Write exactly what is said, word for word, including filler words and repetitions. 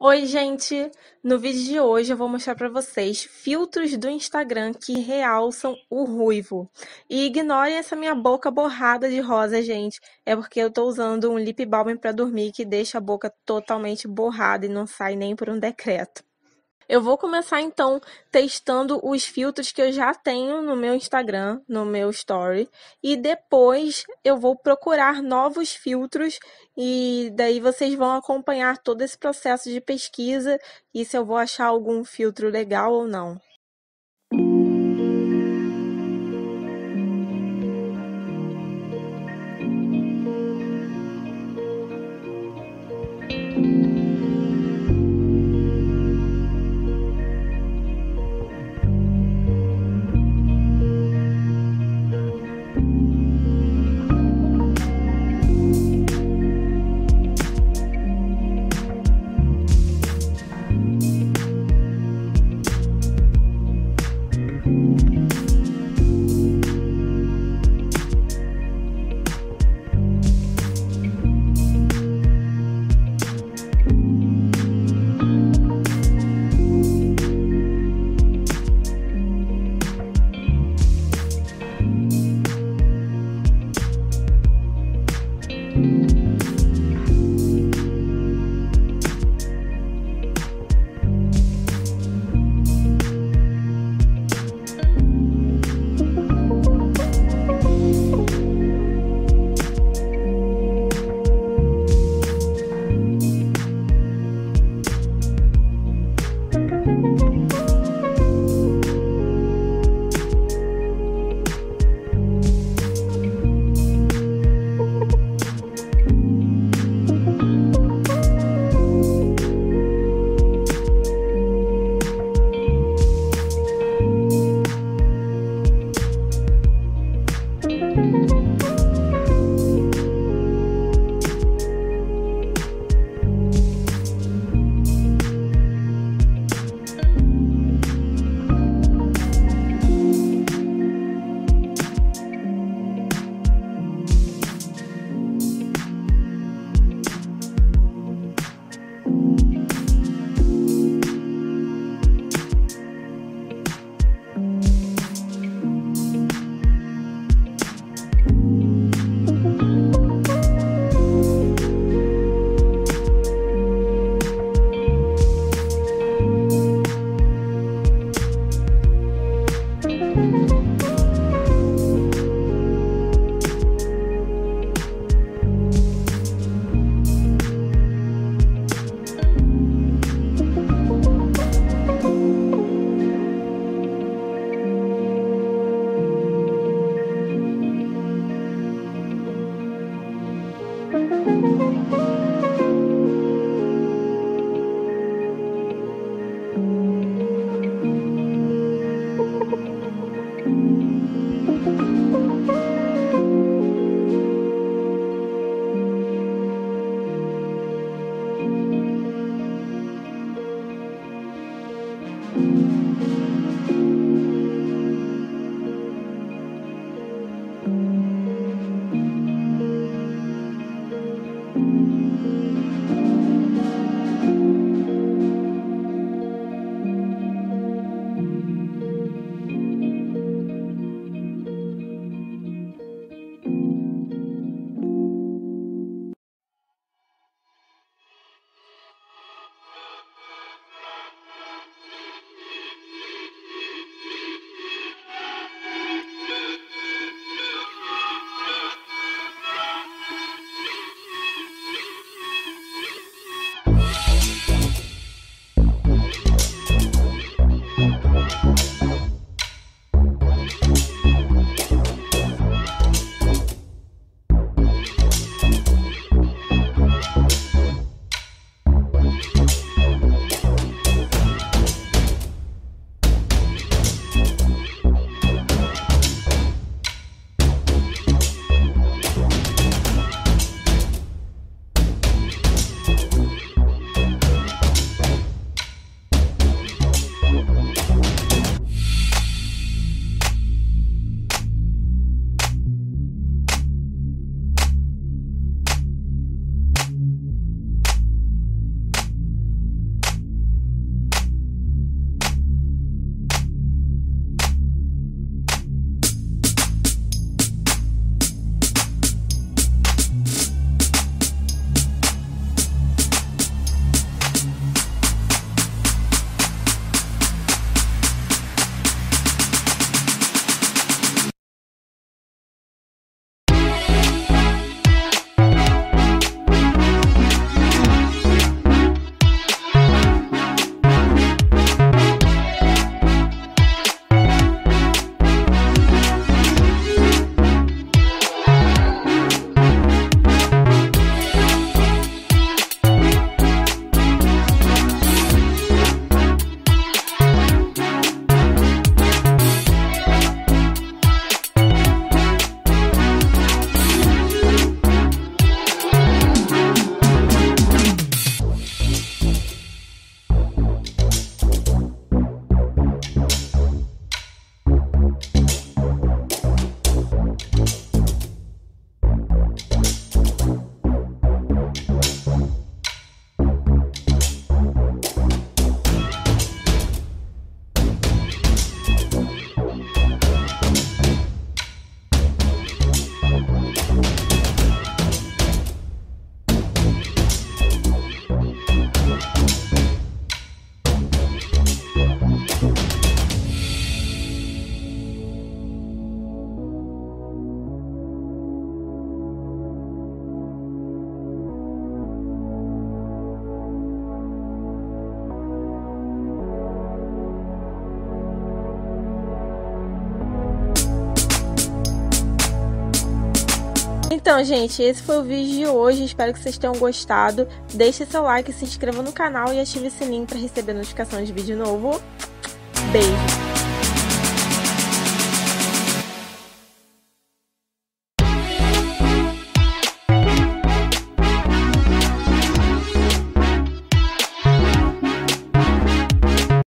Oi, gente! No vídeo de hoje eu vou mostrar para vocês filtros do Instagram que realçam o ruivo. E ignorem essa minha boca borrada de rosa, gente. É porque eu tô usando um lip balm para dormir que deixa a boca totalmente borrada e não sai nem por um decreto. Eu vou começar então testando os filtros que eu já tenho no meu Instagram, no meu story, e depois eu vou procurar novos filtros e daí vocês vão acompanhar todo esse processo de pesquisa e se eu vou achar algum filtro legal ou não. Então, gente, esse foi o vídeo de hoje. Espero que vocês tenham gostado. Deixe seu like, se inscreva no canal e ative o sininho para receber notificação de vídeo novo. Beijo!